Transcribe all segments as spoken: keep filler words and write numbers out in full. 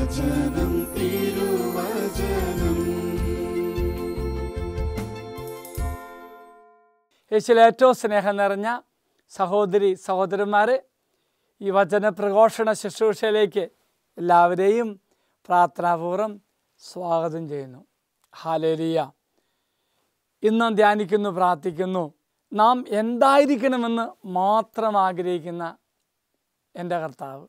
വചനം തിരുവചനം. യേശുവിൽ ഏറ്റവും സ്നേഹം നിറഞ്ഞ സഹോദരി സഹോദരന്മാർ, ഈ വചന പ്രഘോഷണ ശുശ്രൂഷയിലേക്ക് എല്ലാവരെയും പ്രാർത്ഥനാപൂർവ്വം സ്വാഗതം ചെയ്യുന്നു. ഹല്ലേലൂയ. ഇന്നും ധ്യാനിക്കുന്നു, പ്രാർത്ഥിക്കുന്നു. നാം എന്തായിരിക്കണമെന്ന് മാത്രം ആഗ്രഹിക്കുന്ന എൻ്റെ കർത്താവ്.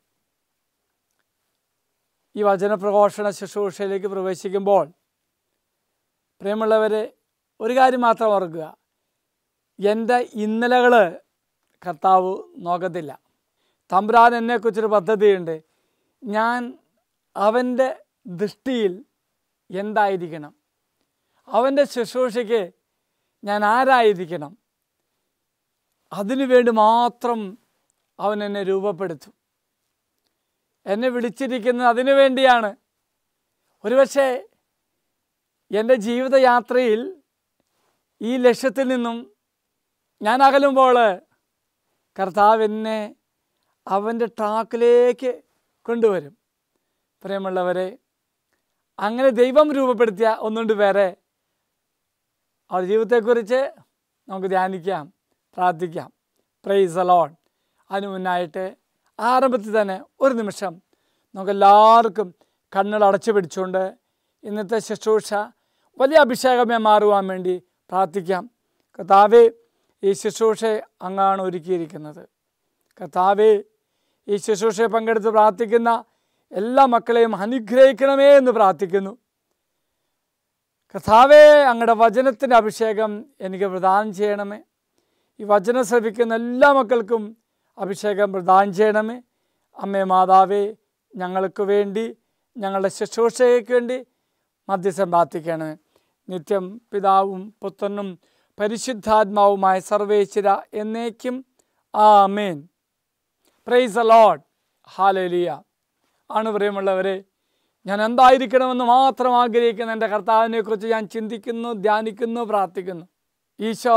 ഈ വചന പ്രഘോഷണ ശുശ്രൂഷയിലേക്ക് പ്രവേശിക്കുമ്പോൾ പ്രിയമുള്ളവരെ, ഒരു കാര്യം മാത്രം ഓർക്കുക, എൻ്റെ ഇന്നലകൾ കർത്താവ് നോക്കത്തില്ല. തമ്പുരാൻ എന്നെക്കുറിച്ചൊരു പദ്ധതിയുണ്ട്. ഞാൻ അവൻ്റെ ദൃഷ്ടിയിൽ എന്തായിരിക്കണം, അവൻ്റെ ശുശ്രൂഷയ്ക്ക് ഞാൻ ആരായിരിക്കണം, അതിനു വേണ്ടി മാത്രം അവൻ എന്നെ രൂപപ്പെടുത്തും. എന്നെ വിളിച്ചിരിക്കുന്നത് അതിനു വേണ്ടിയാണ്. ഒരുപക്ഷെ എൻ്റെ ജീവിതയാത്രയിൽ ഈ ലക്ഷ്യത്തിൽ നിന്നും ഞാൻ അകലുമ്പോൾ കർത്താവ് എന്നെ അവൻ്റെ ട്രാക്കിലേക്ക് കൊണ്ടുവരും. പ്രിയമുള്ളവരെ, അങ്ങനെ ദൈവം രൂപപ്പെടുത്തിയ ഒന്നുകൊണ്ട് വേറെ അവരുടെ ജീവിതത്തെക്കുറിച്ച് നമുക്ക് ധ്യാനിക്കാം, പ്രാർത്ഥിക്കാം. Praise the Lord. അതിനു മുന്നായിട്ട് ആരംഭത്തിൽ തന്നെ ഒരു നിമിഷം നമുക്കെല്ലാവർക്കും കണ്ണുകൾ അടച്ചു പിടിച്ചുകൊണ്ട് ഇന്നത്തെ ശുശ്രൂഷ വലിയ അഭിഷേകമേ മാറുവാൻ വേണ്ടി പ്രാർത്ഥിക്കാം. കർത്താവേ, ഈ ശുശ്രൂഷ അങ്ങാണ് ഒരുക്കിയിരിക്കുന്നത്. കർത്താവേ, ഈ ശുശ്രൂഷയെ പങ്കെടുത്ത് പ്രാർത്ഥിക്കുന്ന എല്ലാ മക്കളെയും അനുഗ്രഹിക്കണമേ എന്ന് പ്രാർത്ഥിക്കുന്നു. കർത്താവേ, അങ്ങയുടെ വചനത്തിൻ്റെ അഭിഷേകം എനിക്ക് പ്രദാനം ചെയ്യണമേ. ഈ വചനം ശ്രവിക്കുന്ന എല്ലാ മക്കൾക്കും അഭിഷേകം പ്രദാനം ചെയ്യണമേ. അമ്മേ മാതാവേ, ഞങ്ങൾക്ക് വേണ്ടി, ഞങ്ങളുടെ ശുശ്രൂഷയ്ക്ക് വേണ്ടി മധ്യസ്ഥം പ്രാർത്ഥിക്കണമേ. നിത്യം പിതാവും പുത്രനും പരിശുദ്ധാത്മാവുമായ സർവേശ്വര എന്നേക്കും ആമേൻ. Praise the Lord. ഹല്ലേലൂയ. ആണ് പ്രിയമുള്ളവരെ, ഞാൻ എന്തായിരിക്കണമെന്ന് മാത്രം ആഗ്രഹിക്കുന്ന എൻ്റെ കർത്താവിനെക്കുറിച്ച് ഞാൻ ചിന്തിക്കുന്നു, ധ്യാനിക്കുന്നു, പ്രാർത്ഥിക്കുന്നു. ഈശോ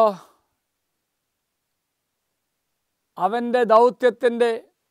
അവൻ്റെ ദൗത്യത്തിൻ്റെ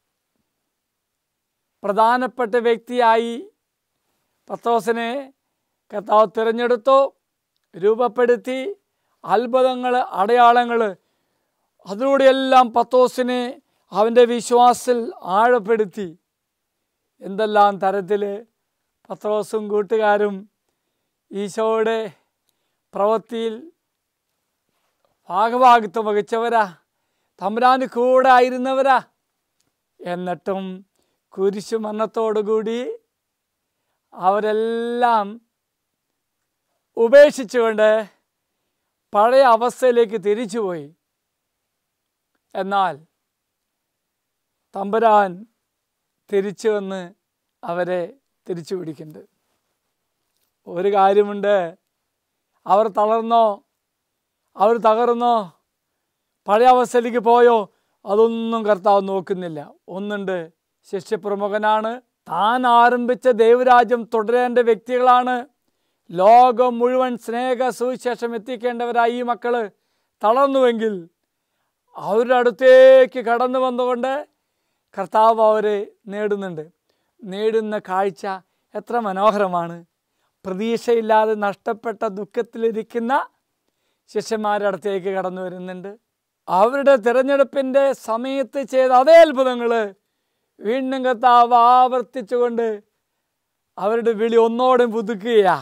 പ്രധാനപ്പെട്ട വ്യക്തിയായി പത്രോസിനെ കർത്താവ് തിരഞ്ഞെടുത്തു, രൂപപ്പെടുത്തി. അത്ഭുതങ്ങൾ, അടയാളങ്ങൾ, അതിലൂടെയെല്ലാം പത്രോസിനെ അവൻ്റെ വിശ്വാസത്തിൽ ആഴപ്പെടുത്തി. എന്തെല്ലാം തരത്തിൽ പത്രോസും കൂട്ടുകാരും ഈശോയുടെ പ്രവൃത്തിയിൽ ഭാഗഭാഗിത്വം വഹിച്ചവരാ, തമ്പുരാന് കൂടെ ആയിരുന്നവരാ. എന്നിട്ടും കുരിശു മരണത്തോടുകൂടി അവരെല്ലാം ഉപേക്ഷിച്ചുകൊണ്ട് പഴയ അവസ്ഥയിലേക്ക് തിരിച്ചുപോയി. എന്നാൽ തമ്പുരാൻ തിരിച്ചു വന്ന് അവരെ തിരിച്ചു പിടിക്കുന്നുണ്ട്. ഒരു കാര്യമുണ്ട്, അവർ തളർന്നോ, അവർ തകർന്നോ, പഴയ അവസ്ഥയിലേക്ക് പോയോ, അതൊന്നും കർത്താവ് നോക്കുന്നില്ല. ഒന്നുണ്ട്, ശിഷ്യപ്രമുഖനാണ്, താൻ ആരംഭിച്ച ദൈവരാജ്യം തുടരേണ്ട വ്യക്തികളാണ്. ലോകം മുഴുവൻ സ്നേഹ സുവിശേഷം എത്തിക്കേണ്ടവരായി ഈ മക്കൾ തളർന്നുവെങ്കിൽ അവരുടെ അടുത്തേക്ക് കടന്നു വന്നുകൊണ്ട് കർത്താവ് അവരെ നേടുന്നുണ്ട്. നേടുന്ന കാഴ്ച എത്ര മനോഹരമാണ്. പ്രതീക്ഷയില്ലാതെ നഷ്ടപ്പെട്ട ദുഃഖത്തിലിരിക്കുന്ന ശിഷ്യന്മാരുടെ അടുത്തേക്ക് കടന്നു വരുന്നുണ്ട്. അവരുടെ തിരഞ്ഞെടുപ്പിൻ്റെ സമയത്ത് ചെയ്ത അതേ അത്ഭുതങ്ങൾ വീണ്ടും കർത്താവ് ആവർത്തിച്ചുകൊണ്ട് അവരുടെ വിളി ഒന്നോടെ പുതുക്കുകയാ.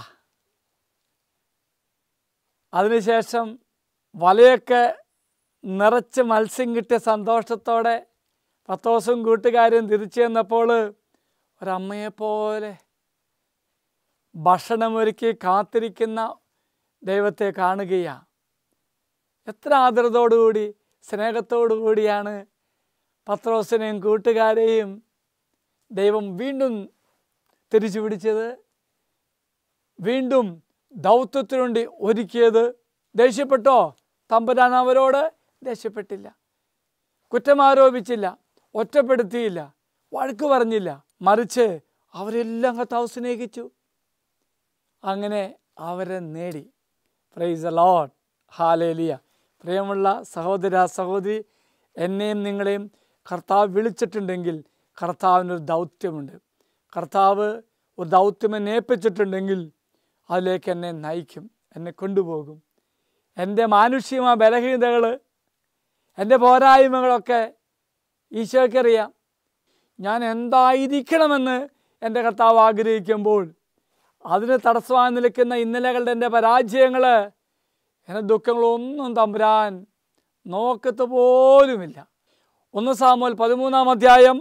അതിനുശേഷം വലയൊക്കെ നിറച്ച് മത്സ്യം കിട്ടിയ സന്തോഷത്തോടെ പത്രോസും കൂട്ടുകാരും തിരിച്ചു ചെന്നപ്പോൾ ഒരമ്മയെപ്പോലെ ഭക്ഷണമൊരുക്കി കാത്തിരിക്കുന്ന ദൈവത്തെ കാണുകയാണ്. എത്ര ആദരത്തോടുകൂടി സ്നേഹത്തോടു കൂടിയാണ് പത്രോസിനെയും കൂട്ടുകാരെയും ദൈവം വീണ്ടും തിരിച്ചു പിടിച്ചത്, വീണ്ടും ദൗത്യത്തിനുവേണ്ടി ഒരുക്കിയത്. ദേഷ്യപ്പെട്ടോ? തമ്പുരാൻ അവരോട് ദേഷ്യപ്പെട്ടില്ല, കുറ്റമാരോപിച്ചില്ല, ഒറ്റപ്പെടുത്തിയില്ല, വഴക്ക് പറഞ്ഞില്ല. മറിച്ച് അവരെല്ലാം കർത്താവ് സ്നേഹിച്ചു. അങ്ങനെ അവരെ നേടി. Praise the Lord. ഹല്ലേലൂയ. പ്രിയമുള്ള സഹോദര സഹോദരി, എന്നെയും നിങ്ങളെയും കർത്താവ് വിളിച്ചിട്ടുണ്ടെങ്കിൽ കർത്താവിനൊരു ദൗത്യമുണ്ട്. കർത്താവ് ഒരു ദൗത്യം എന്നെ ഏൽപ്പിച്ചിട്ടുണ്ടെങ്കിൽ അതിലേക്ക് എന്നെ നയിക്കും, എന്നെ കൊണ്ടുപോകും. എൻ്റെ മാനുഷികമായ ബലഹീനതകൾ, എൻ്റെ പോരായ്മകളൊക്കെ ഈശോയ്ക്കറിയാം. ഞാൻ എന്തായിരിക്കണമെന്ന് എൻ്റെ കർത്താവ് ആഗ്രഹിക്കുമ്പോൾ അതിന് തടസ്സമായി നിൽക്കുന്ന ഇന്നലകളുടെ എൻ്റെ പരാജയങ്ങൾ, എൻ്റെ ദുഃഖങ്ങളൊന്നും തമ്പുരാൻ നോക്കത്ത് പോലുമില്ല. ഒന്ന് സാമുവേൽ പതിമൂന്നാം അധ്യായം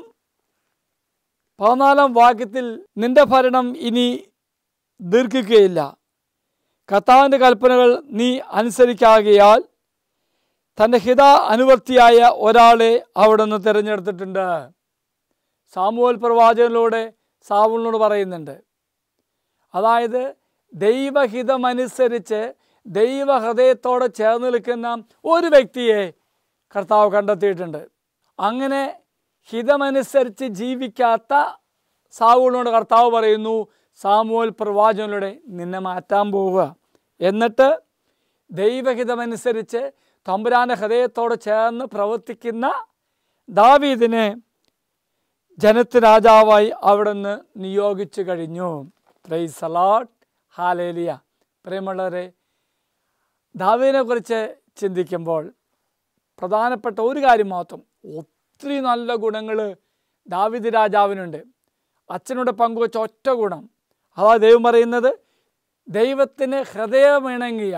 പതിനാലാം വാക്യത്തിൽ നിന്റെ ഭരണം ഇനി ദീർഘിക്കുകയില്ല, കർത്താവിൻ്റെ കൽപ്പനകൾ നീ അനുസരിക്കാകയാൽ തൻ്റെ ഹിത അനുവർത്തിയായ ഒരാളെ അവിടുന്ന് തിരഞ്ഞെടുത്തിട്ടുണ്ട്. സാമുവേൽ പ്രവാചകനിലൂടെ സാവൂളിനോട് പറയുന്നുണ്ട്. അതായത് ദൈവഹിതമനുസരിച്ച് ദൈവഹൃദയത്തോടെ ചേർന്ന് നിൽക്കുന്ന ഒരു വ്യക്തിയെ കർത്താവ് കണ്ടെത്തിയിട്ടുണ്ട്. അങ്ങനെ ഹിതമനുസരിച്ച് ജീവിക്കാത്ത സാവൂളിനോട് കർത്താവ് പറയുന്നു, സാമുവേൽ പ്രവാചകനിലൂടെ നിന്നെ മാറ്റാൻ പോവുക. എന്നിട്ട് ദൈവഹിതമനുസരിച്ച് തമ്പുരാൻ്റെ ഹൃദയത്തോട് ചേർന്ന് പ്രവർത്തിക്കുന്ന ദാവീദിനെ ജനത്തിന് രാജാവായി അവിടുന്ന് നിയോഗിച്ചു കഴിഞ്ഞു. പ്രൈസ് ദി ലോർഡ്, ഹല്ലേലൂയ. പ്രിയമുള്ളവരെ, ദാവീദിനെ കുറിച്ച് ചിന്തിക്കുമ്പോൾ പ്രധാനപ്പെട്ട ഒരു കാര്യം മാത്രം, ഒത്തിരി നല്ല ഗുണങ്ങൾ ദാവീദ് രാജാവിനുണ്ട്. അച്ഛനോട് പങ്കുവച്ച ഒറ്റ ഗുണം, അതാ ദൈവം പറയുന്നത്, ദൈവത്തിന് ഹൃദയമിണങ്ങിയ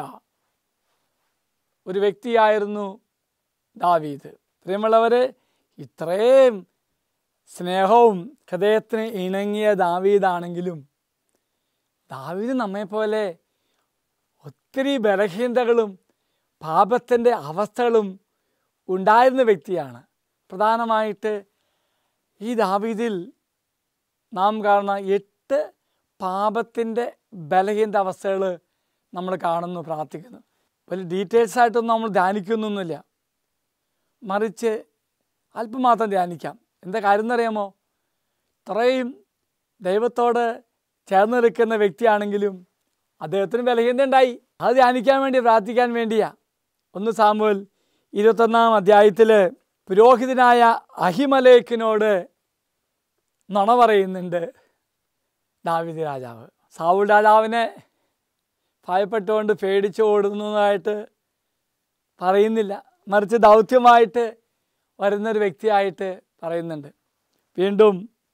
ഒരു വ്യക്തിയായിരുന്നു ദാവീദ്. പ്രിയമുള്ളവരെ, ഇത്രയും സ്നേഹവും ഹൃദയത്തിന് ഇണങ്ങിയ ദാവീദാണെങ്കിലും ദാവീദ് നമ്മെപ്പോലെ ഒത്തിരി ബലഹീനതകളും പാപത്തിൻ്റെ അവസ്ഥകളും ഉണ്ടായിരുന്ന വ്യക്തിയാണ്. പ്രധാനമായിട്ട് ഈ ദാവീദിൽ നാം കാണുന്ന എട്ട് പാപത്തിൻ്റെ ബലഹീനത അവസ്ഥകൾ നമ്മൾ കാണുന്നു, പ്രാർത്ഥിക്കുന്നു. വലിയ ഡീറ്റെയിൽസായിട്ടൊന്നും നമ്മൾ ധ്യാനിക്കുന്നൊന്നുമില്ല, മറിച്ച് അല്പം മാത്രം ധ്യാനിക്കാം. എന്താ കാര്യം എന്നറിയാമോ? ഇത്രയും ദൈവത്തോട് ചേർന്ന് നിൽക്കുന്ന വ്യക്തിയാണെങ്കിലും അദ്ദേഹത്തിന് ബലഹീനത ഉണ്ടായി. അത് ധ്യാനിക്കാൻ വേണ്ടി, പ്രാർത്ഥിക്കാൻ വേണ്ടിയാ. ഒന്ന് സാമുവേൽ ഇരുപത്തൊന്നാം അധ്യായത്തിൽ പുരോഹിതനായ അഹിമലേക്കിനോട് നുണ പറയുന്നുണ്ട് ദാവീദ് രാജാവ്. സാവൂൾ രാജാവിനെ ഭയപ്പെട്ടുകൊണ്ട് പേടിച്ച് ഓടുന്നതായിട്ട് പറയുന്നില്ല, മറിച്ച് ദൗത്യമായിട്ട് വരുന്നൊരു വ്യക്തിയായിട്ട് പറയുന്നുണ്ട്. വീണ്ടും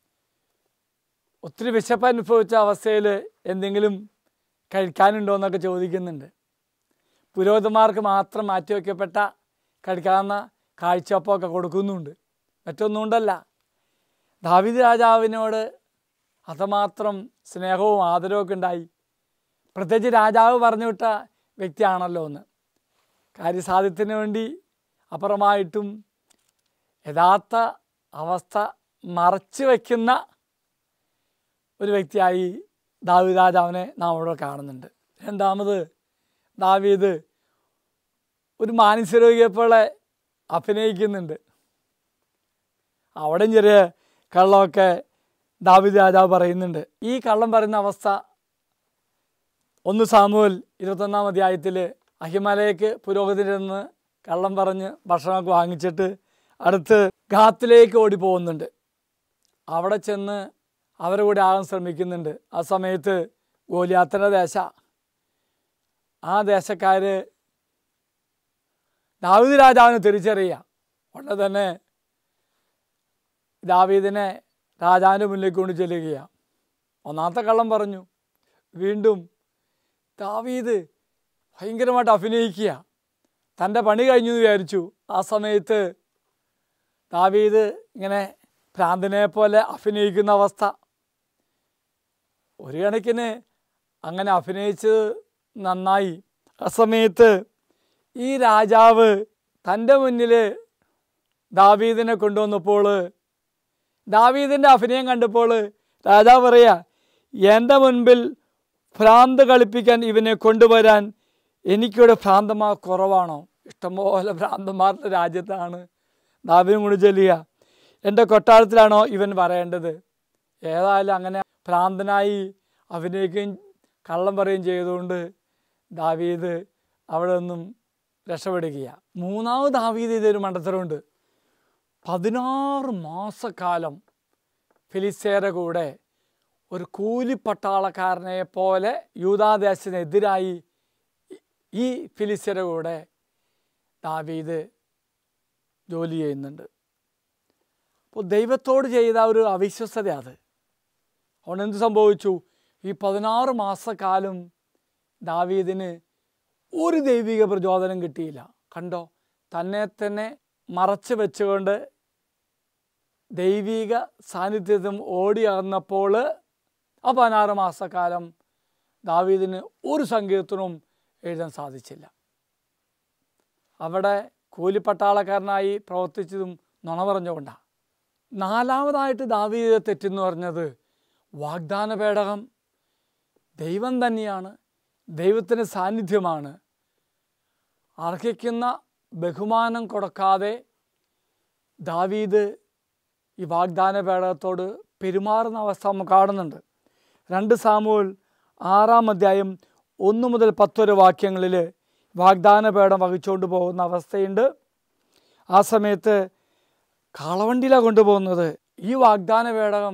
ഒത്തിരി വിശപ്പ് അനുഭവിച്ച അവസ്ഥയിൽ എന്തെങ്കിലും കഴിക്കാനുണ്ടോ എന്നൊക്കെ ചോദിക്കുന്നുണ്ട്. പുരോഹിതന്മാർക്ക് മാത്രം മാറ്റിവെക്കപ്പെട്ട കഴിക്കാവുന്ന കാഴ്ചപ്പൊക്കെ കൊടുക്കുന്നുണ്ട്, മറ്റൊന്നും ഉണ്ടല്ല. ദാവീദ് രാജാവിനോട് അത്രമാത്രം സ്നേഹവും ആദരവും ഒക്കെ ഉണ്ടായി. പ്രത്യേകിച്ച് രാജാവ് പറഞ്ഞു വിട്ട വ്യക്തിയാണല്ലോ ഒന്ന്. കാര്യസാധ്യത്തിന് വേണ്ടി അപ്പുറമായിട്ടും യഥാർത്ഥ അവസ്ഥ മറച്ചു വയ്ക്കുന്ന ഒരു വ്യക്തിയായി ദാവീദ് രാജാവിനെ നാം ഇവിടെ കാണുന്നുണ്ട്. രണ്ടാമത്, ദാവീദ് ഒരു മാനസിക രോഗിയെപ്പോലെ അഭിനയിക്കുന്നുണ്ട്. അവിടെയും ചെറിയ കള്ളമൊക്കെ ദാവീദ് രാജാവ് പറയുന്നുണ്ട്. ഈ കള്ളം പറയുന്ന അവസ്ഥ ഒന്ന് സാമുവേൽ ഇരുപത്തൊന്നാം അധ്യായത്തിൽ അഹിമലേക്ക് പുരോഹിതനിൽ നിന്ന് കള്ളം പറഞ്ഞ് ഭക്ഷണമൊക്കെ വാങ്ങിച്ചിട്ട് അടുത്ത് ഗാത്തിലേക്ക് ഓടി പോകുന്നുണ്ട്. അവിടെ ചെന്ന് അവരെ കൂടെ ആകാൻ ശ്രമിക്കുന്നുണ്ട്. ആ സമയത്ത് ഗോലിയാത്തിൻ്റെ ദേശ ആ ദേശക്കാർ ദാവീദ് രാജാവിനെ തിരിച്ചറിയുക. ഉടനെ തന്നെ ദാവീദിനെ രാജാവിൻ്റെ മുന്നിലേക്ക് കൊണ്ട് ചെല്ലുകയാണ്. ഒന്നാമത്തെ കള്ളം പറഞ്ഞു. വീണ്ടും ദാവീദ് ഭയങ്കരമായിട്ട് അഭിനയിക്കുക, തൻ്റെ പണി കഴിഞ്ഞു എന്ന് വിചാരിച്ചു. ആ സമയത്ത് ദാവീദ് ഇങ്ങനെ ഭ്രാന്തനെ പോലെ അഭിനയിക്കുന്ന അവസ്ഥ. ഒരു കണക്കിന് അങ്ങനെ അഭിനയിച്ചത് നന്നായി. ആ സമയത്ത് ഈ രാജാവ് തൻ്റെ മുന്നിൽ ദാവീദിനെ കൊണ്ടുവന്നപ്പോൾ, ദാവീദിൻ്റെ അഭിനയം കണ്ടപ്പോൾ രാജാവ് പറയുക, എൻ്റെ മുൻപിൽ ഭ്രാന്ത് കളിപ്പിക്കാൻ ഇവനെ കൊണ്ടുവരാൻ എനിക്കിവിടെ ഭ്രാന്തന്മാർ കുറവാണോ? ഇഷ്ടംപോലെ ഭ്രാന്തന്മാരുടെ രാജ്യത്താണ് ദാവീദും കൊണ്ട് ചെല്ലുക. എൻ്റെ കൊട്ടാരത്തിലാണോ ഇവൻ പറയേണ്ടത്? ഏതായാലും അങ്ങനെ ഭ്രാന്തനായി അഭിനയിക്കുകയും കള്ളം പറയുകയും ചെയ്തുകൊണ്ട് ദാവീദ് അവിടെ നിന്നും രക്ഷപ്പെടുകയാണ്. മൂന്നാമത് ദാവീദ് ഇതൊരു മണ്ടത്തരമുണ്ട്. പതിനാറ് മാസക്കാലം ഫിലിസ്തീയരുടെ കൂടെ ഒരു കൂലിപ്പട്ടാളക്കാരനെ പോലെ യൂദാദേശത്തിനെതിരായി ഈ ഫിലിസ്ത്യരുടെ കൂടെ ദാവീദ് ജോലി ചെയ്യുന്നുണ്ട്. അപ്പോൾ ദൈവത്തോട് ചെയ്ത ഒരു അവിശ്വസ്തത അത്. അതുകൊണ്ട് എന്ത് സംഭവിച്ചു? ഈ പതിനാറ് മാസക്കാലം ദാവീദിന് ഒരു ദൈവിക പ്രചോദനം കിട്ടിയില്ല. കണ്ടോ, തന്നെ തന്നെ മറച്ചു വെച്ചുകൊണ്ട് ദൈവിക സാന്നിധ്യത്തും ഓടി അകന്നപ്പോൾ ആ പതിനാറ് മാസക്കാലം ദാവീദിന് ഒരു സങ്കീർത്തനവും എഴുതാൻ സാധിച്ചില്ല. അവിടെ കൂലിപ്പട്ടാളക്കാരനായി പ്രവർത്തിച്ചതും നുണ പറഞ്ഞുകൊണ്ടാണ്. നാലാമതായിട്ട് ദാവീദ് തെറ്റെന്ന് പറഞ്ഞത് വാഗ്ദാന പേടകം ദൈവം തന്നെയാണ്, ദൈവത്തിൻ്റെ സാന്നിധ്യമാണ്. അർഹിക്കുന്ന ബഹുമാനം കൊടുക്കാതെ ദാവീദ് ഈ വാഗ്ദാന പേടകത്തോട് പെരുമാറുന്ന അവസ്ഥ നമ്മൾ കാണുന്നുണ്ട്. രണ്ട് സാമുവേൽ ആറാം അധ്യായം ഒന്ന് മുതൽ പത്തൊരു വാക്യങ്ങളിൽ വാഗ്ദാന പേടകം വഹിച്ചുകൊണ്ട് പോകുന്ന അവസ്ഥയുണ്ട്. ആ സമയത്ത് കാളവണ്ടിയിലാണ് കൊണ്ടുപോകുന്നത്. ഈ വാഗ്ദാന പേടകം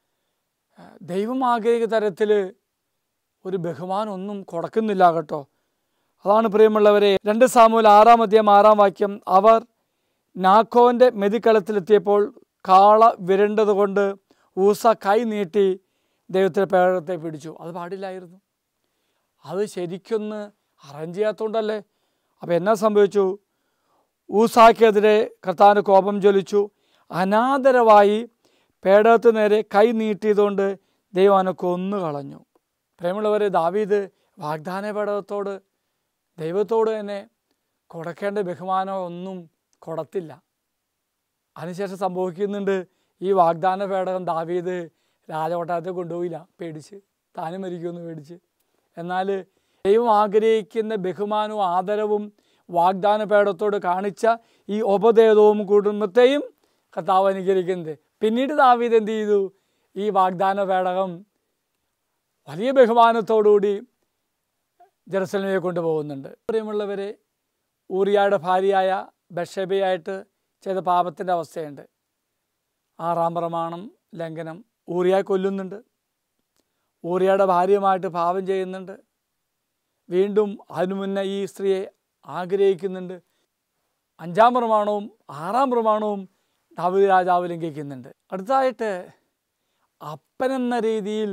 ദൈവം ആഗ്രഹിക്കുന്ന തരത്തിൽ ഒരു ബഹുമാനം ഒന്നും കൊടുക്കുന്നില്ല കേട്ടോ. അതാണ് പ്രിയമുള്ളവരെ, രണ്ട് സാമുവേൽ ആറാം അധ്യായം ആറാം വാക്യം, അവർ നാക്കോൻ്റെ മെതിക്കളത്തിലെത്തിയപ്പോൾ കാള വിരണ്ടത് കൊണ്ട് ഊസ കൈ നീട്ടി ദൈവത്തിൻ്റെ പേടകത്തെ പിടിച്ചു. അത് പാടില്ലായിരുന്നു. അത് ശരിക്കൊന്ന് അറേഞ്ച് ചെയ്യാത്തതുകൊണ്ടല്ലേ. അപ്പോൾ എന്നാ സംഭവിച്ചു? ഊസാക്കെതിരെ കർത്താവിൻ്റെ കോപം ജ്വലിച്ചു. അനാദരവായി പേടകത്തിന് നേരെ കൈ നീട്ടിയതുകൊണ്ട് ദൈവം അവനെ കൊന്നു കളഞ്ഞു. പ്രേമുള്ളവരെ, ദാവീദ് വാഗ്ദാന പേടകത്തോട് ദൈവത്തോട് തന്നെ കൊടുക്കേണ്ട ബഹുമാനം ഒന്നും കൊടുത്തില്ല. അതിനുശേഷം സംഭവിക്കുന്നുണ്ട്, ഈ വാഗ്ദാന പേടകം ദാവീദ് രാജകൊട്ടാരത്തെ കൊണ്ടുപോയില്ല, പേടിച്ച്, താനും മരിക്കുമെന്ന് പേടിച്ച്. എന്നാൽ ദൈവം ആഗ്രഹിക്കുന്ന ബഹുമാനവും ആദരവും വാഗ്ദാന പേടകത്തോട് കാണിച്ച ഈ ഉപദേതവും കുടുംബത്തെയും കർത്താവ് അനുകരിക്കുന്നത്. പിന്നീട് ദാവീദ് എന്ത് ചെയ്തു? ഈ വാഗ്ദാന പേടകം വലിയ ബഹുമാനത്തോടുകൂടി ജെറുസലേമിലേക്ക് കൊണ്ടുപോകുന്നുണ്ട്. പ്രിയമുള്ളവരെ, ഊറിയയുടെ ഭാര്യയായ ബത്ശേബയായിട്ട് ചെയ്ത പാപത്തിൻ്റെ അവസ്ഥയുണ്ട്. ആറാം പ്രമാണം ലംഘനം. ഊറിയയെ കൊല്ലുന്നുണ്ട്. ഊറിയയുടെ ഭാര്യയുമായിട്ട് പാപം ചെയ്യുന്നുണ്ട്. വീണ്ടും അതിനു മുന്നേ ഈ സ്ത്രീയെ ആഗ്രഹിക്കുന്നുണ്ട്. അഞ്ചാം പ്രമാണവും ആറാം പ്രമാണവും ദാവീദ് രാജാവ് ലംഘിക്കുന്നുണ്ട്. അടുത്തതായിട്ട് അപ്പനെന്ന രീതിയിൽ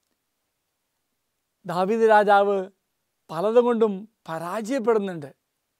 ദാവീദ് രാജാവ് പലതും കൊണ്ടും പരാജയപ്പെടുന്നുണ്ട്.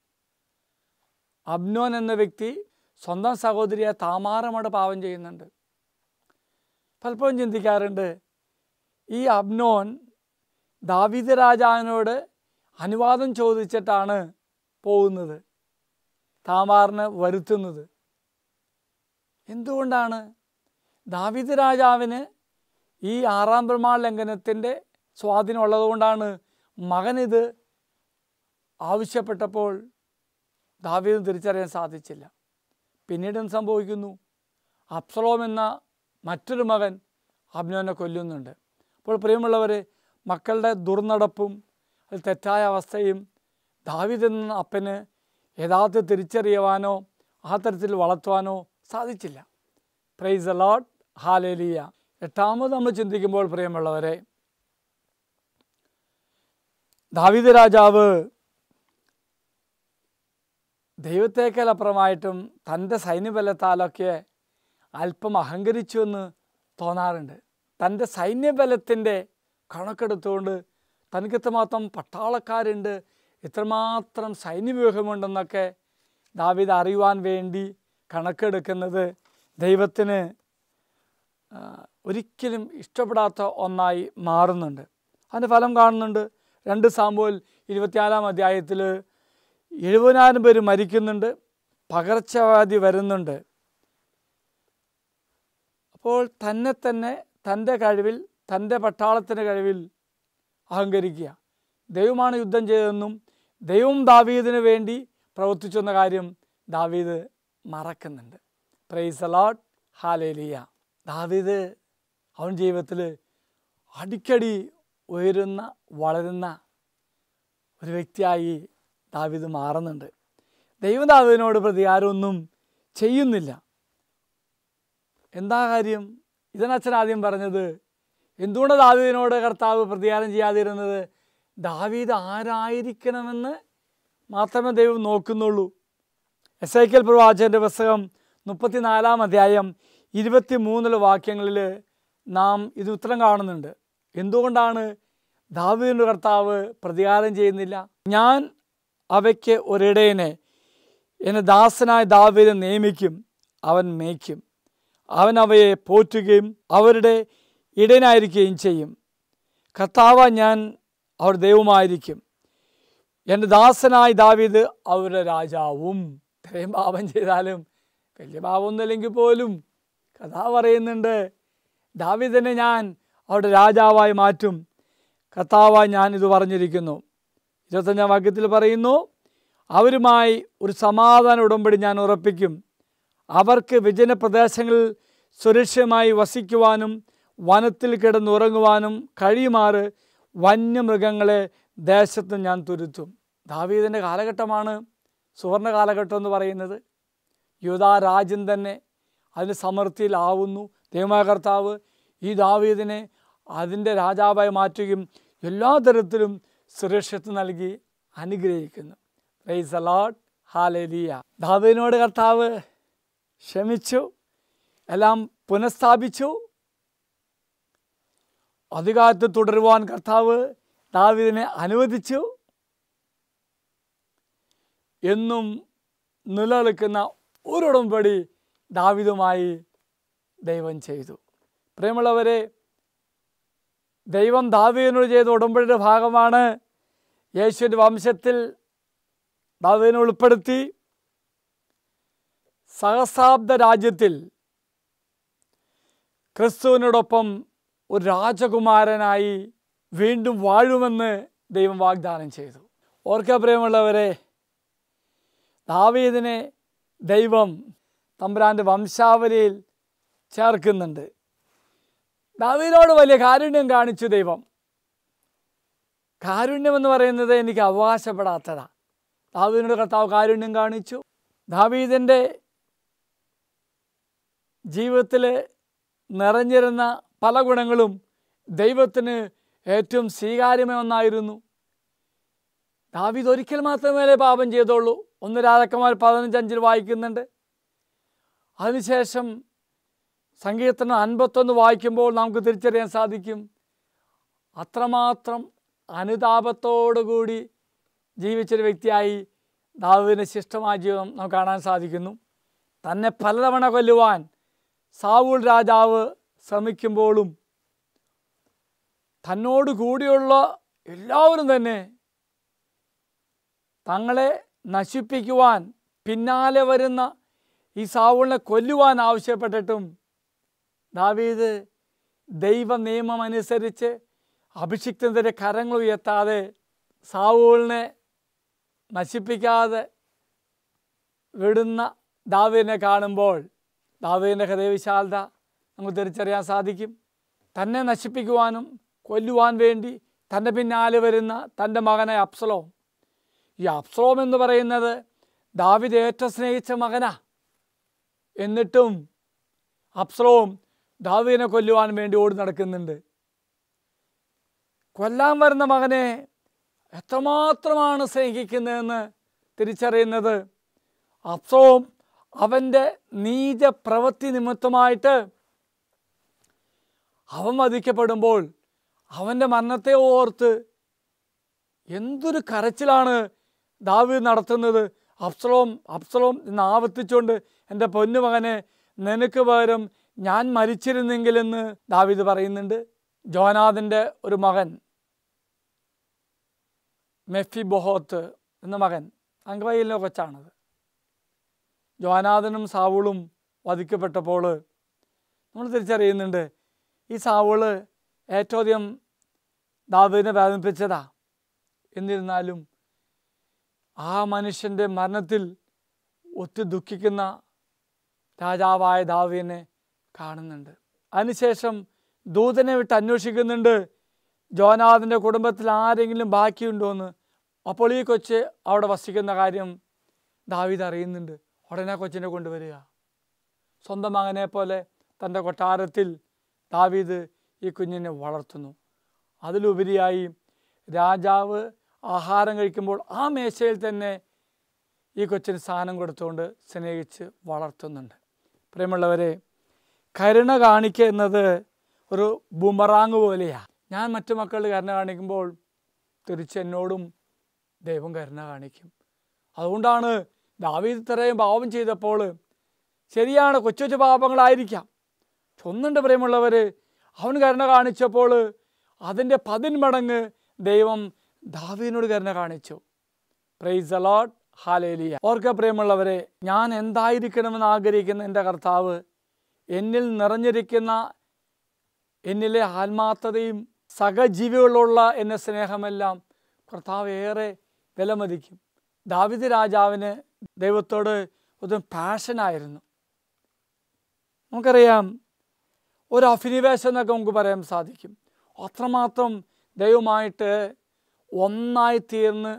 അബ്നോൻ എന്ന വ്യക്തി സ്വന്തം സഹോദരിയെ താമാറമോട് പാപം ചെയ്യുന്നുണ്ട്. പലപ്പോഴും ചിന്തിക്കാറുണ്ട്, ഈ അബ്നോൻ ദാവീദ് രാജാവിനോട് അനുവാദം ചോദിച്ചിട്ടാണ് പോകുന്നത്, താമാറിനെ വരുത്തുന്നത്. എന്തുകൊണ്ടാണ്? ദാവീദ് രാജാവിന് ഈ ആറാം പ്രമാണ ലംഘനത്തിൻ്റെ സ്വാധീനം ഉള്ളതുകൊണ്ടാണ് മകനിത് ആവശ്യപ്പെട്ടപ്പോൾ ദാവീദ് തിരിച്ചറിയാൻ സാധിച്ചില്ല. പിന്നീട് എന്ത് സംഭവിക്കുന്നു? അബ്സലോം എന്ന മറ്റൊരു മകൻ അബ്നോനെ കൊല്ലുന്നുണ്ട്. അപ്പോൾ പ്രിയമുള്ളവരെ, മക്കളുടെ ദുർനടപ്പും അത് തെറ്റായ അവസ്ഥയും ദാവീദ് എന്ന അപ്പന് യഥാർത്ഥ തിരിച്ചറിയുവാനോ ആ തരത്തിൽ വളർത്തുവാനോ സാധിച്ചില്ല. പ്രൈസ് ദി ലോർഡ്, ഹല്ലേലൂയ. എട്ടാമത് നമ്മൾ ചിന്തിക്കുമ്പോൾ പ്രിയമുള്ളവരെ, ദാവീദ് രാജാവ് ദൈവത്തേക്കാൾ അപ്പുറമായിട്ടും തൻ്റെ സൈന്യബലത്താലൊക്കെ അല്പം അഹങ്കരിച്ചു എന്ന് തോന്നാറുണ്ട്. തൻ്റെ സൈന്യബലത്തിൻ്റെ കണക്കെടുത്തുകൊണ്ട് തനിക്ക് എത്രമാത്രം പട്ടാളക്കാരുണ്ട്, എത്രമാത്രം സൈന്യവ്യൂഹമുണ്ടെന്നൊക്കെ ദാവീദ് അറിയുവാൻ വേണ്ടി കണക്കെടുക്കുന്നത് ദൈവത്തിന് ഒരിക്കലും ഇഷ്ടപ്പെടാത്ത ഒന്നായി മാറുന്നുണ്ട്. അതിൻ്റെ ഫലം കാണുന്നുണ്ട്. രണ്ട് സാമുവേൽ ഇരുപത്തിനാലാം അധ്യായത്തിൽ എഴുപതിനായിരം പേര് മരിക്കുന്നുണ്ട്, പകർച്ചവ്യാധി വരുന്നുണ്ട്. അപ്പോൾ തന്നെ തന്നെ തൻ്റെ കഴിവിൽ, തൻ്റെ പട്ടാളത്തിൻ്റെ കഴിവിൽ അഹങ്കരിക്കുക. ദൈവമാണ് യുദ്ധം ചെയ്തതെന്നും ദൈവം ദാവീദിന് വേണ്ടി പ്രവർത്തിച്ചു എന്ന കാര്യം ദാവീദ് മറക്കുന്നുണ്ട്. പ്രൈസ് ദി ലോർഡ്, ഹല്ലേലൂയ. ദാവീദ് അവൻ ജീവിതത്തിൽ അടിക്കടി ഉയരുന്ന വളരുന്ന ഒരു വ്യക്തിയായി ദാവീദ് മാറുന്നുണ്ട്. ദൈവം ദാവീദിനോട് പ്രതികാരമൊന്നും ചെയ്യുന്നില്ല. എന്താ കാര്യം? ഇതിനച്ഛൻ ആദ്യം പറഞ്ഞത്, എന്തുകൊണ്ട് ദാവീദിനോട് കർത്താവ് പ്രതികാരം ചെയ്യാതിരുന്നത്? ദാവീദ് ആരായിരിക്കണമെന്ന് മാത്രമേ ദൈവം നോക്കുന്നുള്ളൂ. എസേക്കിയേൽ പ്രവാചകന്റെ പുസ്തകം മുപ്പത്തിനാലാം അധ്യായം ഇരുപത്തി മൂന്നിലെ വാക്യങ്ങളിൽ നാം ഇത് ഉത്തരം കാണുന്നുണ്ട്. എന്തുകൊണ്ടാണ് ദാവീദിന്റെ കർത്താവ് പ്രതികാരം ചെയ്യുന്നില്ല? ഞാൻ അവയ്ക്ക് ഒരിടയനെ എന്നെ ദാസനായ ദാവീദിനെ നിയമിക്കും, അവൻ മേയ്ക്കും, അവൻ അവയെ പോറ്റുകയും അവരുടെ ഇടയനായിരിക്കുകയും ചെയ്യും. കർത്താവ് ഞാൻ അവരുടെ ദൈവമായിരിക്കും, എൻ്റെ ദാസനായ ദാവീദ് അവരുടെ രാജാവും. ഇത്രയും പാപം ചെയ്താലും, വലിയ പാപമൊന്നുമില്ലെങ്കിൽ പോലും കർത്താവ് പറയുന്നുണ്ട്, ദാവീദിനെ ഞാൻ അവരുടെ രാജാവായി മാറ്റും. കർത്താവായി ഞാൻ ഇത് പറഞ്ഞിരിക്കുന്നു. ഇരുപത്തഞ്ചാം വാക്യത്തിൽ പറയുന്നു, അവരുമായി ഒരു സമാധാന ഉടമ്പടി ഞാൻ ഉറപ്പിക്കും. അവർക്ക് വിജന പ്രദേശങ്ങളിൽ സുരക്ഷിതമായി വസിക്കുവാനും വനത്തിൽ കിടന്നുറങ്ങുവാനും കഴിയുമാറ് വന്യമൃഗങ്ങളെ ദേശത്ത് ഞാൻ തുരുത്തും. ദാവീദിൻ്റെ കാലഘട്ടമാണ് സുവർണ കാലഘട്ടം എന്ന് പറയുന്നത്. യൂദാ രാജ്യം തന്നെ അതിന് സമൃദ്ധിയിലാവുന്നു. ദൈവമായ കർത്താവ് ഈ ദാവീദിനെ അതിൻ്റെ രാജാവായി മാറ്റുകയും എല്ലാ തരത്തിലും സുരക്ഷിതത്വം നൽകി അനുഗ്രഹിക്കുന്നു. പ്രൈസ് ദി ലോർഡ്, ഹല്ലേലൂയ. ദാവീദിനോട് കർത്താവ് ക്ഷമിച്ചു, എല്ലാം പുനഃസ്ഥാപിച്ചു. അധികാരത്തിൽ തുടരുവാൻ കർത്താവ് ദാവീദിനെ അനുവദിച്ചു. എന്നും നിലനിൽക്കുന്ന ഒരു ഉടമ്പടി ദാവീദുമായി ദൈവം ചെയ്തു. പ്രിയമുള്ളവരെ, ദൈവം ദാവീദിനോട് ചെയ്ത ഉടമ്പടിയുടെ ഭാഗമാണ് യേശുവിൻ്റെ വംശത്തിൽ ദാവീദിനെ ഉൾപ്പെടുത്തി സഹസ്രാബ്ദ രാജ്യത്തിൽ ക്രിസ്തുവിനോടൊപ്പം ഒരു രാജകുമാരനായി വീണ്ടും വാഴുമെന്ന് ദൈവം വാഗ്ദാനം ചെയ്തു. ഓർക്കുക പ്രിയമുള്ളവരെ, ദാവീദിനെ ദൈവം തമ്പുരാൻ്റെ വംശാവലിയിൽ ചേർക്കുന്നുണ്ട്. ദാവീദിനോട് വലിയ കാരുണ്യം കാണിച്ചു ദൈവം. കാരുണ്യം എന്ന് പറയുന്നത് എനിക്ക് അവകാശപ്പെടാത്തതാണ്. ദാവീദിനോട് കർത്താവ് കാരുണ്യം കാണിച്ചു. ദാവീദിൻ്റെ ജീവിതത്തിൽ നിറഞ്ഞിരുന്ന പല ഗുണങ്ങളും ദൈവത്തിന് ഏറ്റവും സ്വീകാര്യമായ ഒന്നായിരുന്നു. ദാവീദ് ഒരിക്കൽ മാത്രമേ പാപം ചെയ്തുള്ളൂ. ഒന്ന് രാജാക്കന്മാർ പതിനഞ്ചഞ്ചിൽ വായിക്കുന്നുണ്ട്. അതിനുശേഷം സങ്കീർത്തനം അൻപത്തൊന്ന് വായിക്കുമ്പോൾ നമുക്ക് തിരിച്ചറിയാൻ സാധിക്കും, അത്രമാത്രം അനുതാപത്തോടുകൂടി ജീവിച്ചൊരു വ്യക്തിയായി ദാവീദിൻ്റെ ശിഷ്ടമായ ജീവിതം നമുക്ക് കാണാൻ സാധിക്കുന്നു. തന്നെ പലതവണ കൊല്ലുവാൻ സാവൂൾ രാജാവ് ശ്രമിക്കുമ്പോഴും തന്നോട് കൂടിയുള്ള എല്ലാവരും തന്നെ തങ്ങളെ നശിപ്പിക്കുവാൻ പിന്നാലെ വരുന്ന ഈ സാവൂളിനെ കൊല്ലുവാൻ ആവശ്യപ്പെട്ടിട്ടും ദാവീദ് ദൈവ നിയമം അനുസരിച്ച് അഭിഷിക്തന്റെ കരങ്ങൾ ഉയർത്താതെ സാവൂളിനെ നശിപ്പിക്കാതെ വിടുന്ന ദാവീദിനെ കാണുമ്പോൾ ദാവീദിൻ്റെ ഹൃദയവിശാലത നമുക്ക് തിരിച്ചറിയാൻ സാധിക്കും. തന്നെ നശിപ്പിക്കുവാനും കൊല്ലുവാൻ വേണ്ടി തൻ്റെ പിന്നാലെ വരുന്ന തൻ്റെ മകനായ അബ്സലോം. ഈ അബ്സലോം എന്ന് പറയുന്നത് ദാവീദ് ഏറ്റവും സ്നേഹിച്ച മകനാ. എന്നിട്ടും അബ്സലോം ദാവീദിനെ കൊല്ലുവാൻ വേണ്ടി ഓടി നടക്കുന്നുണ്ട്. കൊല്ലാൻ വരുന്ന മകനെ എത്രമാത്രമാണ് സ്നേഹിക്കുന്നതെന്ന് തിരിച്ചറിയുന്നത് അബ്സലോം അവൻ്റെ നീച പ്രവൃത്തി നിമിത്തമായിട്ട് അവൻ വധിക്കപ്പെടുമ്പോൾ അവൻ്റെ മരണത്തെ ഓർത്ത് എന്തൊരു കരച്ചിലാണ് ദാവീദ് നടത്തുന്നത്. അബ്സലോം അബ്സലോം എന്ന് ആവർത്തിച്ചുകൊണ്ട്, എൻ്റെ പൊന്നുമകനെ, നിനക്ക് പകരം ഞാൻ മരിച്ചിരുന്നെങ്കിലെന്ന് ദാവീദ് പറയുന്നുണ്ട്. ജോനാഥിൻ്റെ ഒരു മകൻ മെഫിബോഹത്ത് എന്ന മകൻ, അംഗവൈലിൻ്റെ കൊച്ചാണത്. ജോനാഥനും സാവൂളും വധിക്കപ്പെട്ടപ്പോൾ നമ്മൾ തിരിച്ചറിയുന്നുണ്ട് ഈ സാവൂള് ഏറ്റവും അധികം ദാവീദിനെ വേദനിപ്പിച്ചതാ. എന്നിരുന്നാലും ആ മനുഷ്യൻ്റെ മരണത്തിൽ ഒത്തി ദുഃഖിക്കുന്ന രാജാവായ ദാവീദിനെ കാണുന്നുണ്ട്. അതിനുശേഷം ദൂതനെ വിട്ട് അന്വേഷിക്കുന്നുണ്ട് ജോനാഥിൻ്റെ കുടുംബത്തിൽ ആരെങ്കിലും ബാക്കിയുണ്ടോയെന്ന്. അപ്പോൾ ഈ കൊച്ച് അവിടെ വസിക്കുന്ന കാര്യം ദാവീദ് അറിയുന്നുണ്ട്. ഉടനെ കൊച്ചിനെ കൊണ്ടുവരിക. സ്വന്തം മകനെ പോലെ തൻ്റെ കൊട്ടാരത്തിൽ ദാവീദ് ഈ കുഞ്ഞിനെ വളർത്തുന്നു. അതിലുപരിയായി രാജാവ് ആഹാരം കഴിക്കുമ്പോൾ ആ മേശയിൽ തന്നെ ഈ കൊച്ചിന് സാധനം കൊടുത്തുകൊണ്ട് സ്നേഹിച്ച് വളർത്തുന്നുണ്ട്. പ്രിയമുള്ളവരെ, കരുണ കാണിക്കുക എന്നത് ഒരു ബൂമറാങ് പോലെയാണ്. ഞാൻ മറ്റു മക്കളുടെ കരുണ കാണിക്കുമ്പോൾ തിരിച്ചെന്നോടും ദൈവം കരുണ കാണിക്കും. അതുകൊണ്ടാണ് ദാവീദ് ഇത്രയും പാപം ചെയ്തപ്പോൾ, ശരിയാണ് കൊച്ചു കൊച്ചു പാപങ്ങളായിരിക്കാം, ഒന്നുണ്ട് പ്രിയമുള്ളവർ, അവൻ കരുണ കാണിച്ചപ്പോൾ അതിൻ്റെ പതിന്മടങ്ങ് ദൈവം ദാവീദിനോട് കരുണ കാണിച്ചു. പ്രൈസ് ദി ലോർഡ്, ഹല്ലേലൂയ. ഓർക്കുക പ്രിയമുള്ളവരെ, ഞാൻ എന്തായിരിക്കണമെന്ന് ആഗ്രഹിക്കുന്ന എൻ്റെ കർത്താവ് എന്നിൽ നിറഞ്ഞിരിക്കുന്ന എന്നിലെ ആത്മാർത്ഥതയും സഹജീവികളുള്ള എൻ്റെ സ്നേഹമെല്ലാം കർത്താവ് ഏറെ വിലമതിക്കും. ദാവീദ് രാജാവിന് ദൈവത്തോട് ഒരു പാഷനായിരുന്നു. നമുക്കറിയാം, ഒരു അഭിനിവേശം എന്നൊക്കെ നമുക്ക് പറയാൻ സാധിക്കും. അത്രമാത്രം ദൈവമായിട്ട് ഒന്നായി തീർന്ന്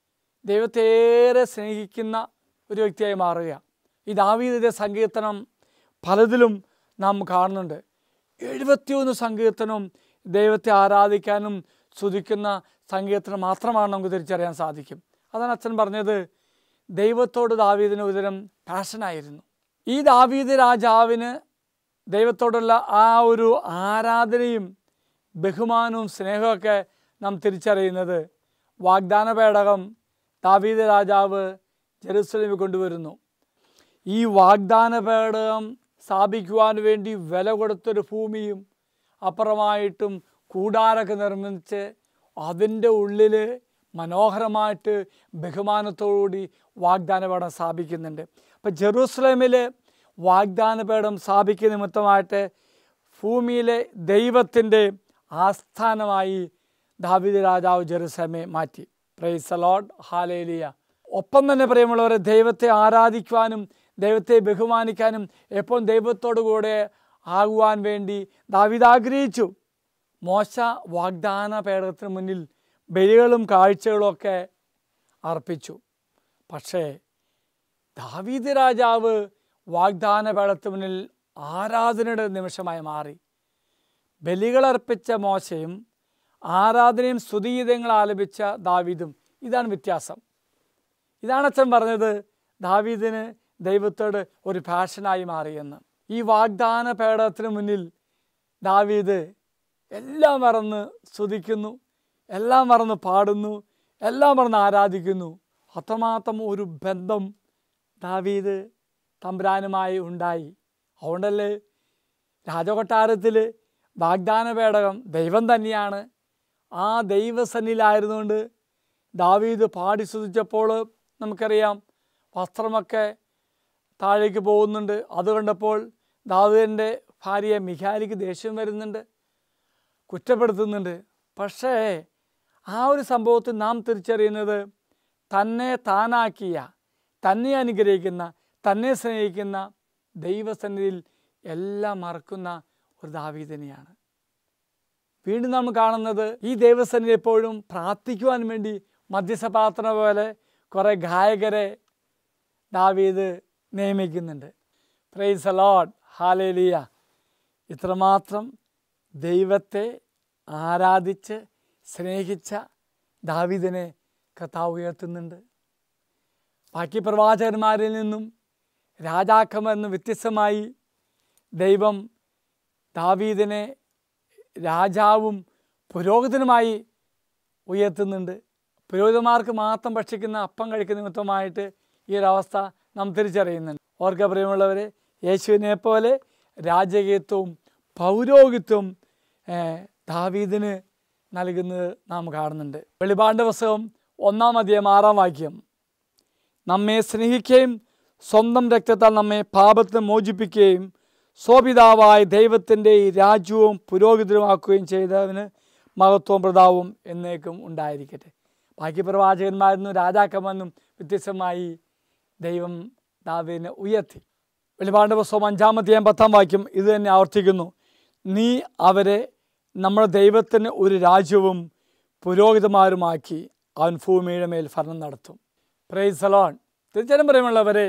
ദൈവത്തേറെ സ്നേഹിക്കുന്ന ഒരു വ്യക്തിയായി മാറുക. ഈ ദാവീദിൻ്റെ സങ്കീർത്തനം പലതിലും നാം കാണുന്നുണ്ട്. എഴുപത്തിയൊന്ന് സങ്കീർത്തനവും ദൈവത്തെ ആരാധിക്കാനും സ്തുതിക്കുന്ന സങ്കീർത്തനം മാത്രമാണ് നമുക്ക് തിരിച്ചറിയാൻ സാധിക്കും. അതാണ് അച്ഛൻ പറഞ്ഞത്, ദൈവത്തോട് ദാവീദിന് ഒരുതരം പാഷനായിരുന്നു. ഈ ദാവീദ് രാജാവിന് ദൈവത്തോടുള്ള ആ ഒരു ആരാധനയും ബഹുമാനവും സ്നേഹമൊക്കെ നാം തിരിച്ചറിയുന്നത് വാഗ്ദാന പേടകം ദാവീദ് രാജാവ് ജെറുസലേമിൽ കൊണ്ടുവരുന്നു. ഈ വാഗ്ദാന പേടകം സ്ഥാപിക്കുവാൻ വേണ്ടി വില കൊടുത്തൊരു ഭൂമിയും അപ്പുറമായിട്ടും കൂടാരൊക്കെ നിർമ്മിച്ച് അതിൻ്റെ ഉള്ളിൽ മനോഹരമായിട്ട് ബഹുമാനത്തോടുകൂടി വാഗ്ദാന പേടകം സ്ഥാപിക്കുന്നുണ്ട്. അപ്പം ജെറുസലേമിൽ വാഗ്ദാന പേടകം സ്ഥാപിക്കുന്ന നിമിത്തമായിട്ട് ഭൂമിയിലെ ദൈവത്തിൻ്റെ ആസ്ഥാനമായി ദാവീദ് രാജാവ് ജെറുസലേമെ മാറ്റി. പ്രൈസ് ദി ലോർഡ്, ഹല്ലേലൂയ. ഒപ്പം തന്നെ പ്രിയമുള്ളവരെ, ദൈവത്തെ ആരാധിക്കുവാനും ദൈവത്തെ ബഹുമാനിക്കാനും എപ്പോഴും ദൈവത്തോടു കൂടെ ആകുവാൻ വേണ്ടി ദാവീദ് ആഗ്രഹിച്ചു. മോശ വാഗ്ദാന പേടകത്തിന് മുന്നിൽ ബലികളും കാഴ്ചകളും ഒക്കെ അർപ്പിച്ചു. പക്ഷേ ദാവീദ് രാജാവ് വാഗ്ദാന പേടകത്തിന് മുന്നിൽ ആരാധനയുടെ നിമിഷമായി മാറി. ബലികളർപ്പിച്ച മോശയും ആരാധനയും സ്തുതിഗീതങ്ങൾ ആലപിച്ച ദാവീദും, ഇതാണ് വ്യത്യാസം. ഇതാണ് അച്ഛൻ പറഞ്ഞത്, ദാവീദിന് ദൈവത്തോട് ഒരു പാഷനായി മാറിയെന്ന്. ഈ വാഗ്ദാന പേടകത്തിന് മുന്നിൽ ദാവീദ് എല്ലാം മറന്ന് സ്തുതിക്കുന്നു, എല്ലാം മറന്ന് പാടുന്നു, എല്ലാം മറന്ന് ആരാധിക്കുന്നു. അത്രമാത്രം ഒരു ബന്ധം ദാവീദ് തമ്പുരാനുമായി ഉണ്ടായി. അതുകൊണ്ടല്ലേ രാജകൊട്ടാരത്തിൽ വാഗ്ദാന പേടകം ദൈവം തന്നെയാണ്. ആ ദൈവസന്നിധിയിലായിരുന്നുകൊണ്ട് ദാവീദ് പാടി സ്തുതിച്ചപ്പോൾ നമുക്കറിയാം വസ്ത്രമൊക്കെ താഴേക്ക് പോകുന്നുണ്ട്. അത് കണ്ടപ്പോൾ ദാവീദിൻ്റെ ഭാര്യ മിഖാലിക്ക് ദേഷ്യം വരുന്നുണ്ട്, കുറ്റപ്പെടുത്തുന്നുണ്ട്. പക്ഷേ ആ ഒരു സംഭവത്തിൽ നാം തിരിച്ചറിയുന്നത് തന്നെ താനാക്കിയ, തന്നെ അനുഗ്രഹിക്കുന്ന, തന്നെ സ്നേഹിക്കുന്ന ദൈവസന്നിധിയിൽ എല്ലാം മറക്കുന്ന ഒരു ദാവീദിനെയാണ്. വീണ്ടും നാം കാണുന്നത് ഈ ദൈവസന്നിധി എപ്പോഴും പ്രാർത്ഥിക്കുവാൻ വേണ്ടി മധ്യസ്ഥ പ്രാർത്ഥന പോലെ കുറേ ഗായകരെ ദാവീദ് നിയമിക്കുന്നുണ്ട്. പ്രൈസ് ദി ലോർഡ്, ഹല്ലേലൂയ. ഇത്രമാത്രം ദൈവത്തെ ആരാധിച്ച് സ്നേഹിച്ച ദാവീദിനെ കർത്താവ് ഉയർത്തുന്നുണ്ട്. ബാക്കി പ്രവാചകന്മാരിൽ നിന്നും രാജാക്കന്മാരിൽ നിന്നും വ്യത്യസ്തമായി ദൈവം ദാവീദിനെ രാജാവും പുരോഹിതനുമായി ഉയർത്തുന്നുണ്ട്. പുരോഹിതന്മാർക്ക് മാത്രം ഭക്ഷിക്കുന്ന അപ്പം കഴിക്കുന്ന നിമിത്തമായിട്ട് ഈ ഒരവസ്ഥ നാം തിരിച്ചറിയുന്നുണ്ട്. ഓർക്ക പ്രിയമുള്ളവരെ, യേശുവിനെ പോലെ രാജകീയത്വവും പൗരോഹിത്വവും ദാവീദിന് നൽകുന്നത് നാം കാണുന്നുണ്ട്. വെളിപാടിൻ്റെ പുസ്തകം ഒന്നാം അധ്യായം ആറാം വാക്യം, നമ്മെ സ്നേഹിക്കുകയും സ്വന്തം രക്തത്താൽ നമ്മെ പാപത്തിന് മോചിപ്പിക്കുകയും സ്വപിതാവായ ദൈവത്തിൻ്റെ രാജ്യവും പുരോഹിതരുമാക്കുകയും ചെയ്തവന് മഹത്വവും പ്രതാപവും എന്നേക്കും ഉണ്ടായിരിക്കട്ടെ. ബാക്കി പ്രവാചകന്മാരിൽ നിന്നും രാജാക്കന്മാരിൽ നിന്നും വ്യത്യസ്തമായി ദൈവം ദാവീദിനെ ഉയർത്തി. വെളിപാടിൻ്റെ പുസ്തകം അഞ്ചാമത്തെയും പത്താം വാക്യം ഇത് തന്നെ ആവർത്തിക്കുന്നു, നീ അവരെ നമ്മുടെ ദൈവത്തിന് ഒരു രാജ്യവും പുരോഹിതന്മാരുമാക്കി അവൻ ഭൂമിയുടെ മേൽ ഭരണം നടത്തും. Praise the Lord. തീർച്ചയായും പറയുമുള്ളവരെ,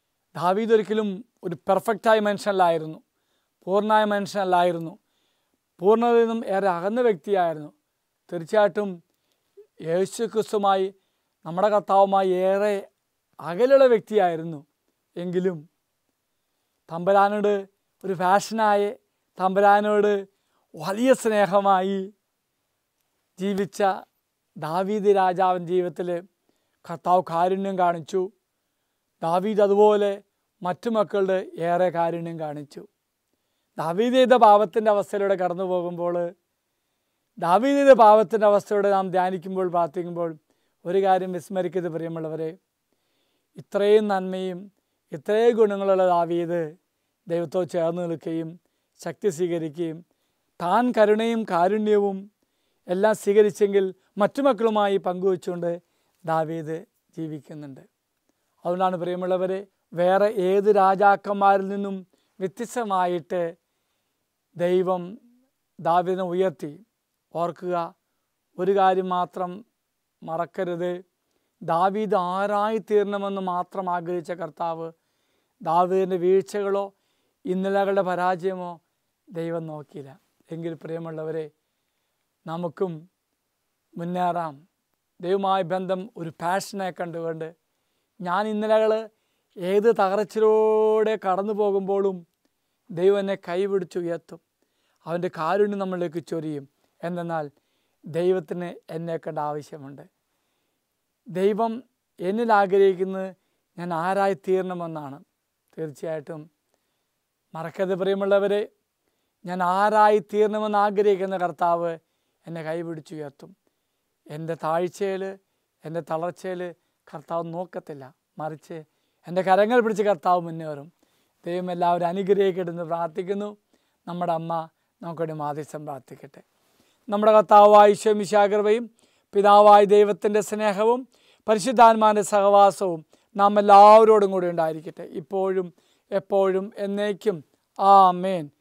ദാവീദ് ഒരിക്കലും ഒരു പെർഫെക്റ്റായ മനുഷ്യനല്ലായിരുന്നു, പൂർണ്ണമായ മനുഷ്യനല്ലായിരുന്നു. പൂർണ്ണതയിൽ നിന്നും ഏറെ അകന്ന വ്യക്തിയായിരുന്നു. തീർച്ചയായിട്ടും യേശു ക്രിസ്തുമായി നമ്മുടെ കർത്താവുമായി ഏറെ അകലുള്ള വ്യക്തിയായിരുന്നു. എങ്കിലും തമ്പുരാനോട് ഒരു ഫാഷനായി, തമ്പുരാനോട് വലിയ സ്നേഹമായി ജീവിച്ച ദാവീദ് രാജാവിൻ ജീവിതത്തിൽ കർത്താവ് കാരുണ്യം കാണിച്ചു. ദാവീദ് അതുപോലെ മറ്റു മക്കളുടെ ഏറെ കാരുണ്യം കാണിച്ചു. ദാവീദ് ചെയ്ത പാപത്തിൻ്റെ അവസ്ഥയിലൂടെ കടന്നു പോകുമ്പോൾ, ദാവീദ് ചെയ്ത പാപത്തിൻ്റെ അവസ്ഥയോടെ നാം ധ്യാനിക്കുമ്പോൾ, പ്രാർത്ഥിക്കുമ്പോൾ ഒരു കാര്യം വിസ്മരിക്കരുത് പ്രിയമുള്ളവരെ. ഇത്രയും നന്മയും ഇത്രയും ഗുണങ്ങളുള്ള ദാവീദ് ദൈവത്തോട് ചേർന്ന് നിൽക്കുകയും ശക്തി സ്വീകരിക്കുകയും താൻ കരുണയും കാരുണ്യവും എല്ലാം സ്വീകരിച്ചെങ്കിൽ മറ്റു മക്കളുമായി പങ്കുവെച്ചുകൊണ്ട് ദാവീദ് ജീവിക്കുന്നുണ്ട്. അതുകൊണ്ടാണ് പ്രിയമുള്ളവരെ, വേറെ ഏത് രാജാക്കന്മാരിൽ നിന്നും വ്യത്യസ്തമായിട്ട് ദൈവം ദാവീദിനെ ഉയർത്തി. ഓർക്കുക, ഒരു കാര്യം മാത്രം മറക്കരുത്, ദാവീദ് ആരായിത്തീരണമെന്ന് മാത്രം ആഗ്രഹിച്ച കർത്താവ് ദാവീദിൻ്റെ വീഴ്ചകളോ ഇന്നലകളുടെ പരാജയമോ ദൈവം നോക്കിയില്ല. എങ്കിൽ പ്രിയമുള്ളവരെ, നമുക്കും മുന്നേറാം. ദൈവമായ ബന്ധം ഒരു പാഷനെ കണ്ടുകൊണ്ട് ഞാൻ ഇന്നലകൾ ഏത് തകർച്ചയിലൂടെ കടന്നു പോകുമ്പോഴും ദൈവം എന്നെ കൈപിടിച്ചുയർത്തും. അവൻ്റെ കാരുണ്യം നമ്മളിലേക്ക് ചൊരിയും. എന്തെന്നാൽ ദൈവത്തിന് എന്നെ കണ്ട ആവശ്യമുണ്ട്. ദൈവം എന്നിൽ ആഗ്രഹിക്കുന്നത് ഞാൻ ആരായിത്തീരണമെന്നാണ്. തീർച്ചയായിട്ടും മറക്കരുത് പ്രിയമുള്ളവരെ, ഞാൻ ആരായിത്തീരണമെന്ന് ആഗ്രഹിക്കുന്ന കർത്താവ് എന്നെ കൈപിടിച്ചുയർത്തും. എൻ്റെ താഴ്ചയിൽ, എൻ്റെ തളർച്ചയിൽ കർത്താവ് നോക്കത്തില്ല, മറിച്ച് എൻ്റെ കരങ്ങൾ പിടിച്ച് കർത്താവ് മുന്നേറും. ദൈവം എല്ലാവരും അനുഗ്രഹിക്കട്ടെന്ന് പ്രാർത്ഥിക്കുന്നു. നമ്മുടെ അമ്മ നമുക്കൊരു മാധ്യസ്ഥം പ്രാർത്ഥിക്കട്ടെ. നമ്മുടെ കർത്താവായ ഈശോ മിശിഹായുടെ പിതാവായ ദൈവത്തിൻ്റെ സ്നേഹവും പരിശുദ്ധാത്മാവിൻ്റെ സഹവാസവും നാം എല്ലാവരോടും കൂടി ഉണ്ടായിരിക്കട്ടെ, ഇപ്പോഴും എപ്പോഴും എന്നേക്കും. ആമേൻ.